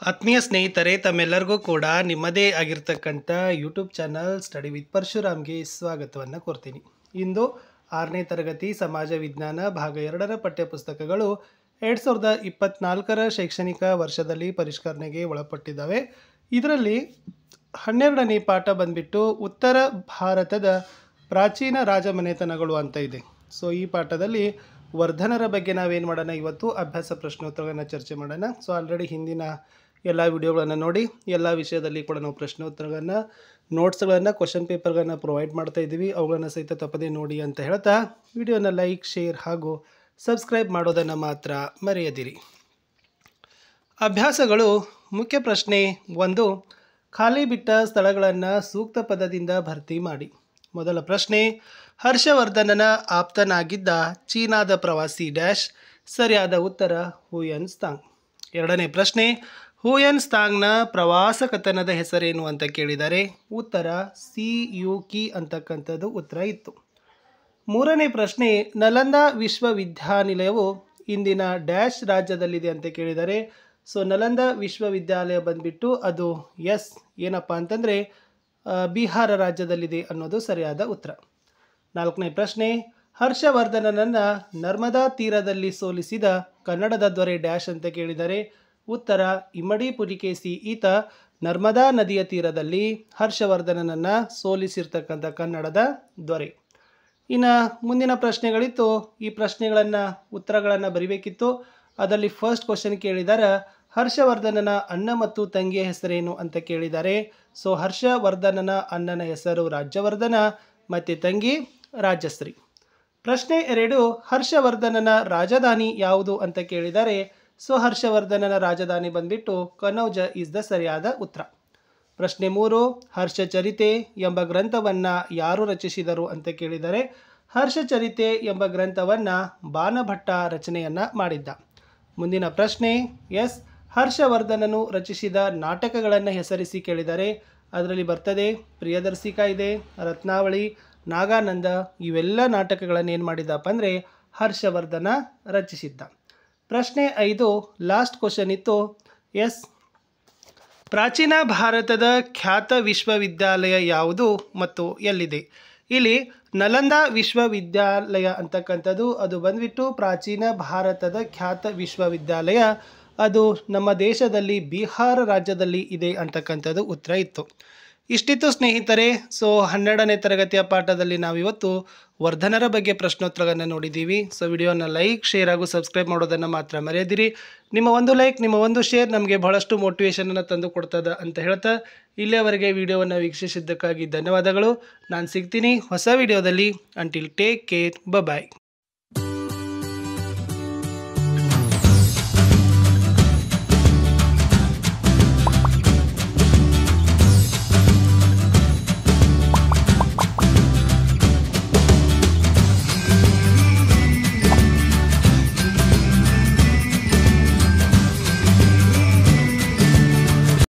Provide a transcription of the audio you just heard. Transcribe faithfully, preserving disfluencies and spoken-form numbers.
ಆತ್ಮೀಯ ಸ್ನೇಹಿತರೆ, ತಮ್ಮೆಲ್ಲರಿಗೂ ಕೂಡ ನಿಮ್ಮದೇ ಆಗಿರ್ತಕ್ಕಂಥ ಯೂಟ್ಯೂಬ್ ಚಾನಲ್ ಸ್ಟಡಿ ವಿತ್ ಪರಶುರಾಮ್ಗೆ ಸ್ವಾಗತವನ್ನು ಕೋರ್ತೀನಿ. ಇಂದು ಆರನೇ ತರಗತಿ ಸಮಾಜ ವಿಜ್ಞಾನ ಭಾಗ ಎರಡರ ಪಠ್ಯಪುಸ್ತಕಗಳು ಎರಡು ಸಾವಿರದ ಇಪ್ಪತ್ತ್ನಾಲ್ಕರ ಶೈಕ್ಷಣಿಕ ವರ್ಷದಲ್ಲಿ ಪರಿಷ್ಕರಣೆಗೆ ಒಳಪಟ್ಟಿದ್ದಾವೆ. ಇದರಲ್ಲಿ ಹನ್ನೆರಡನೇ ಪಾಠ ಬಂದ್ಬಿಟ್ಟು ಉತ್ತರ ಭಾರತದ ಪ್ರಾಚೀನ ರಾಜಮನೆತನಗಳು ಅಂತ ಇದೆ. ಸೊ ಈ ಪಾಠದಲ್ಲಿ ವರ್ಧನರ ಬಗ್ಗೆ ನಾವೇನು ಮಾಡೋಣ, ಇವತ್ತು ಅಭ್ಯಾಸ ಪ್ರಶ್ನೋತ್ತರಗಳನ್ನು ಚರ್ಚೆ ಮಾಡೋಣ. ಸೊ ಆಲ್ರೆಡಿ ಹಿಂದಿನ ಎಲ್ಲ ವಿಡಿಯೋಗಳನ್ನು ನೋಡಿ ಎಲ್ಲ ವಿಷಯದಲ್ಲಿ ಕೂಡ ನಾವು ಪ್ರಶ್ನೋತ್ತರಗಳನ್ನು, ನೋಟ್ಸ್ಗಳನ್ನು, ಕ್ವಶನ್ ಪೇಪರ್ಗಳನ್ನು ಪ್ರೊವೈಡ್ ಮಾಡ್ತಾ ಇದ್ದೀವಿ. ಅವುಗಳನ್ನು ಸಹಿತ ತಪ್ಪದೇ ನೋಡಿ ಅಂತ ಹೇಳ್ತಾ ವಿಡಿಯೋನ ಲೈಕ್, ಶೇರ್ ಹಾಗೂ ಸಬ್ಸ್ಕ್ರೈಬ್ ಮಾಡೋದನ್ನು ಮಾತ್ರ ಮರೆಯದಿರಿ. ಅಭ್ಯಾಸಗಳು. ಮುಖ್ಯ ಪ್ರಶ್ನೆ ಒಂದು, ಖಾಲಿ ಬಿಟ್ಟ ಸ್ಥಳಗಳನ್ನು ಸೂಕ್ತ ಪದದಿಂದ ಭರ್ತಿ ಮಾಡಿ. ಮೊದಲ ಪ್ರಶ್ನೆ, ಹರ್ಷವರ್ಧನನ ಆಪ್ತನಾಗಿದ್ದ ಚೀನಾದ ಪ್ರವಾಸಿ ಡ್ಯಾಶ್. ಸರಿಯಾದ ಉತ್ತರ ಹುಯನ್ ಸಾಂಗ್. ಎರಡನೇ ಪ್ರಶ್ನೆ, ಹುಯನ್ ಸಾಂಗ್ನ ಪ್ರವಾಸ ಕಥನದ ಹೆಸರೇನು ಅಂತ ಕೇಳಿದ್ದಾರೆ. ಉತ್ತರ ಸಿ ಯು ಕಿ ಅಂತಕ್ಕಂಥದ್ದು ಉತ್ತರ ಇತ್ತು. ಮೂರನೇ ಪ್ರಶ್ನೆ, ನಲಂದಾ ವಿಶ್ವವಿದ್ಯಾನಿಲಯವು ಇಂದಿನ ಡ್ಯಾಶ್ ರಾಜ್ಯದಲ್ಲಿದೆ ಅಂತ ಕೇಳಿದ್ದಾರೆ. ಸೊ ನಲಂದಾ ವಿಶ್ವವಿದ್ಯಾಲಯ ಬಂದ್ಬಿಟ್ಟು ಅದು ಎಸ್ ಏನಪ್ಪ ಅಂತಂದರೆ ಬಿಹಾರ ರಾಜ್ಯದಲ್ಲಿದೆ ಅನ್ನೋದು ಸರಿಯಾದ ಉತ್ತರ. ನಾಲ್ಕನೇ ಪ್ರಶ್ನೆ, ಹರ್ಷವರ್ಧನನನ್ನು ನರ್ಮದಾ ತೀರದಲ್ಲಿ ಸೋಲಿಸಿದ ಕನ್ನಡದ ದೊರೆ ಡ್ಯಾಶ್ ಅಂತ ಕೇಳಿದರೆ. ಉತ್ತರ ಇಮ್ಮಡಿ ಪುಲಿಕೇಸಿ. ಈತ ನರ್ಮದಾ ನದಿಯ ತೀರದಲ್ಲಿ ಹರ್ಷವರ್ಧನನನ್ನು ಸೋಲಿಸಿರ್ತಕ್ಕಂಥ ಕನ್ನಡದ ದೊರೆ. ಇನ್ನು ಮುಂದಿನ ಪ್ರಶ್ನೆಗಳಿತ್ತು. ಈ ಪ್ರಶ್ನೆಗಳನ್ನು ಉತ್ತರಗಳನ್ನು ಬರಿಬೇಕಿತ್ತು. ಅದರಲ್ಲಿ ಫಸ್ಟ್ ಕ್ವಶನ್ ಕೇಳಿದ್ದಾರೆ, ಹರ್ಷವರ್ಧನನ ಅಣ್ಣ ಮತ್ತು ತಂಗಿಯ ಹೆಸರೇನು ಅಂತ ಕೇಳಿದ್ದಾರೆ. ಸೊ ಹರ್ಷವರ್ಧನನ ಅಣ್ಣನ ಹೆಸರು ರಾಜ್ಯವರ್ಧನ ಮತ್ತು ತಂಗಿ ರಾಜಶ್ರೀ. ಪ್ರಶ್ನೆ ಎರಡು, ಹರ್ಷವರ್ಧನನ ರಾಜಧಾನಿ ಯಾವುದು ಅಂತ ಕೇಳಿದ್ದಾರೆ. ಸೊ ಹರ್ಷವರ್ಧನನ ರಾಜಧಾನಿ ಬಂದ್ಬಿಟ್ಟು ಕನೌಜ ಇಸ್ ದ ಸರಿಯಾದ ಉತ್ತರ. ಪ್ರಶ್ನೆ ಮೂರು, ಹರ್ಷಚರಿತೆ ಎಂಬ ಗ್ರಂಥವನ್ನು ಯಾರು ರಚಿಸಿದರು ಅಂತ ಕೇಳಿದರೆ. ಹರ್ಷಚರಿತೆ ಎಂಬ ಗ್ರಂಥವನ್ನು ಬಾಣಭಟ್ಟ ರಚನೆಯನ್ನು ಮಾಡಿದ್ದ. ಮುಂದಿನ ಪ್ರಶ್ನೆ, ಎಸ್ ಹರ್ಷವರ್ಧನನು ರಚಿಸಿದ ನಾಟಕಗಳನ್ನು ಹೆಸರಿಸಿ ಕೇಳಿದರೆ. ಅದರಲ್ಲಿ ಬರ್ತದೆ ಪ್ರಿಯದರ್ಶಿಕ ಇದೆ, ರತ್ನಾವಳಿ, ನಾಗಾನಂದ. ಇವೆಲ್ಲ ನಾಟಕಗಳನ್ನು ಏನು ಮಾಡಿದ್ದಪ್ಪ ಅಂದರೆ ಹರ್ಷವರ್ಧನ ರಚಿಸಿದ್ದ. ಪ್ರಶ್ನೆ ಐದು, ಲಾಸ್ಟ್ ಕ್ವಶನ್ ಇತ್ತು. ಎಸ್ ಪ್ರಾಚೀನ ಭಾರತದ ಖ್ಯಾತ ವಿಶ್ವವಿದ್ಯಾಲಯ ಯಾವುದು ಮತ್ತು ಎಲ್ಲಿದೆ? ಇಲ್ಲಿ ನಲಂದಾ ವಿಶ್ವವಿದ್ಯಾಲಯ ಅಂತಕ್ಕಂಥದ್ದು ಅದು ಬಂದ್ಬಿಟ್ಟು ಪ್ರಾಚೀನ ಭಾರತದ ಖ್ಯಾತ ವಿಶ್ವವಿದ್ಯಾಲಯ. ಅದು ನಮ್ಮ ದೇಶದಲ್ಲಿ ಬಿಹಾರ ರಾಜ್ಯದಲ್ಲಿ ಇದೆ ಅಂತಕ್ಕಂಥದ್ದು ಉತ್ತರ ಇತ್ತು. ಇಷ್ಟಿತ್ತು ಸ್ನೇಹಿತರೆ. ಸೊ ಹನ್ನೆರಡನೇ ತರಗತಿಯ ಪಾಠದಲ್ಲಿ ನಾವಿವತ್ತು ವರ್ಧನರ ಬಗ್ಗೆ ಪ್ರಶ್ನೋತ್ತರಗಳನ್ನು ನೋಡಿದ್ದೀವಿ. ಸೊ ವಿಡಿಯೋನ ಲೈಕ್, ಶೇರ್ ಹಾಗೂ ಸಬ್ಸ್ಕ್ರೈಬ್ ಮಾಡೋದನ್ನು ಮಾತ್ರ ಮರೆಯದಿರಿ. ನಿಮ್ಮ ಒಂದು ಲೈಕ್, ನಿಮ್ಮ ಒಂದು ಶೇರ್ ನಮಗೆ ಬಹಳಷ್ಟು ಮೋಟಿವೇಶನನ್ನು ತಂದು ಕೊಡ್ತದೆ ಅಂತ ಹೇಳ್ತಾ ಇಲ್ಲಿಯವರೆಗೆ ವಿಡಿಯೋವನ್ನು ವೀಕ್ಷಿಸಿದ್ದಕ್ಕಾಗಿ ಧನ್ಯವಾದಗಳು. ನಾನು ಸಿಗ್ತೀನಿ ಹೊಸ ವಿಡಿಯೋದಲ್ಲಿ. ಅಂಟಿಲ್ ಟೇಕ್ ಕೇರ್, ಬಾಯ್.